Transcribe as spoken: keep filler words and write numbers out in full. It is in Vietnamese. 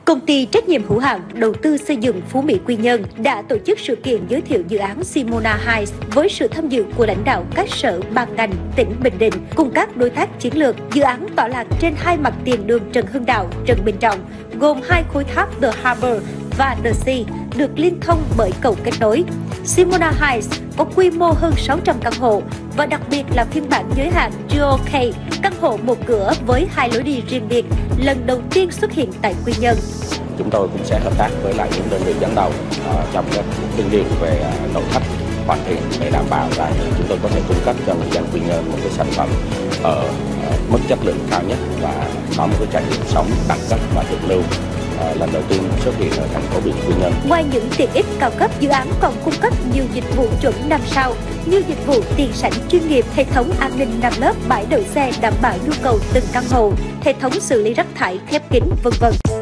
Công ty trách nhiệm hữu hạn đầu tư xây dựng Phú Mỹ Quy Nhơn đã tổ chức sự kiện giới thiệu dự án Simona Heights với sự tham dự của lãnh đạo các sở ban ngành tỉnh Bình Định cùng các đối tác chiến lược. Dự án tọa lạc trên hai mặt tiền đường Trần Hưng Đạo, Trần Bình Trọng, gồm hai khối tháp The Harbour và The Sea, được liên thông bởi cầu kết nối. Simona Heights có quy mô hơn sáu trăm căn hộ và đặc biệt là phiên bản giới hạn Duo K, căn hộ một cửa với hai lối đi riêng biệt, lần đầu tiên xuất hiện tại Quy Nhơn. Chúng tôi cũng sẽ hợp tác với lại những đơn vị dẫn đầu uh, trong các tuyên truyền về uh, nội thất hoàn thiện để đảm bảo là chúng tôi có thể cung cấp cho người dân Quy Nhơn một cái sản phẩm ở uh, mức chất lượng cao nhất và có một cái trải nghiệm sống đẳng cấp và thượng lưu. Uh, lần đầu tiên xuất hiện ở thành phố Quy Nhơn. Ngoài những tiện ích cao cấp, dự án còn cung cấp nhiều dịch vụ chuẩn năm sao như dịch vụ tiền sảnh chuyên nghiệp, hệ thống an ninh năm lớp, bãi đậu xe đảm bảo nhu cầu từng căn hộ, hệ thống xử lý rác thải khép kín, vân vân.